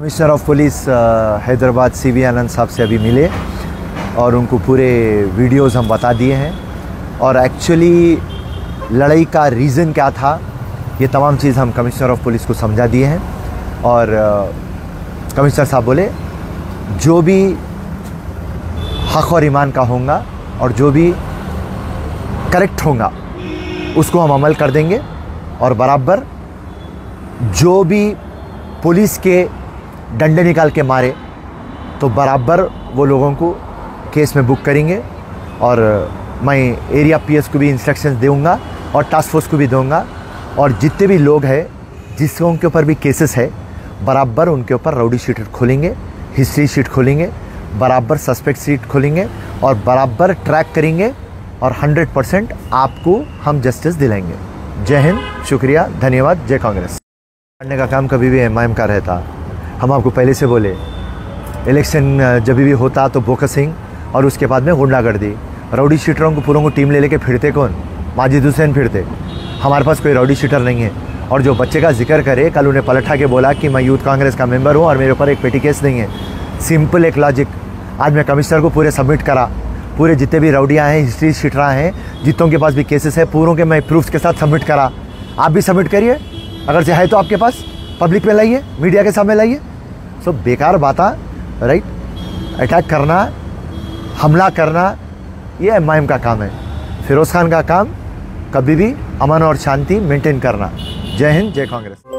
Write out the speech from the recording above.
Commissioner of police Hyderabad C V Anand साहब से अभी मिले और उनको पूरे वीडियोस हम बता दिए हैं और एक्चुअली लड़ाई का रीज़न क्या था, ये तमाम चीज़ हम कमिश्नर ऑफ पुलिस को समझा दिए हैं। और कमिश्नर साहब बोले जो भी हक़ और ईमान का होगा और जो भी करेक्ट होगा उसको हम अमल कर देंगे और बराबर जो भी पुलिस के डंडे निकाल के मारे तो बराबर वो लोगों को केस में बुक करेंगे। और मैं एरिया पीएस को भी इंस्ट्रक्शंस दूंगा और टास्क फोर्स को भी दूंगा और जितने भी लोग हैं जिसके के ऊपर भी केसेस है बराबर उनके ऊपर राउडी शीट खोलेंगे, हिस्ट्री शीट खोलेंगे, बराबर सस्पेक्ट शीट खोलेंगे और बराबर ट्रैक करेंगे और 100% आपको हम जस्टिस दिलाएंगे। जय हिंद, शुक्रिया, धन्यवाद, जय कांग्रेस। करने का काम कभी भी एमआईएम का रहता। हम आपको पहले से बोले इलेक्शन जब भी होता तो बोकसिंग और उसके बाद में गुंडागर्दी, राउडी शीटरों को पूरों को टीम ले लेके फिरते कौन? माजिद हुसैन फिरते। हमारे पास कोई राउडी शीटर नहीं है। और जो बच्चे का जिक्र करे, कल उन्हें पलटा के बोला कि मैं यूथ कांग्रेस का मेंबर हूँ और मेरे ऊपर एक पेटी केस नहीं है। सिंपल एक लॉजिक। आज मैं कमिश्नर को पूरे सबमिट करा, पूरे जितने भी राउडियाँ हैं, हिस्ट्री शीटरा हैं, जितों के पास भी केसेस है पूरों के मैं प्रूफ्स के साथ सबमिट करा। आप भी सबमिट करिए, अगर से है तो आपके पास पब्लिक में लाइए, मीडिया के सामने लाइए। सो बेकार बाता, राइट? अटैक करना, हमला करना, ये एमआईएम का काम है। फिरोज़ खान का काम कभी भी अमन और शांति मेंटेन करना। जय हिंद, जय कांग्रेस।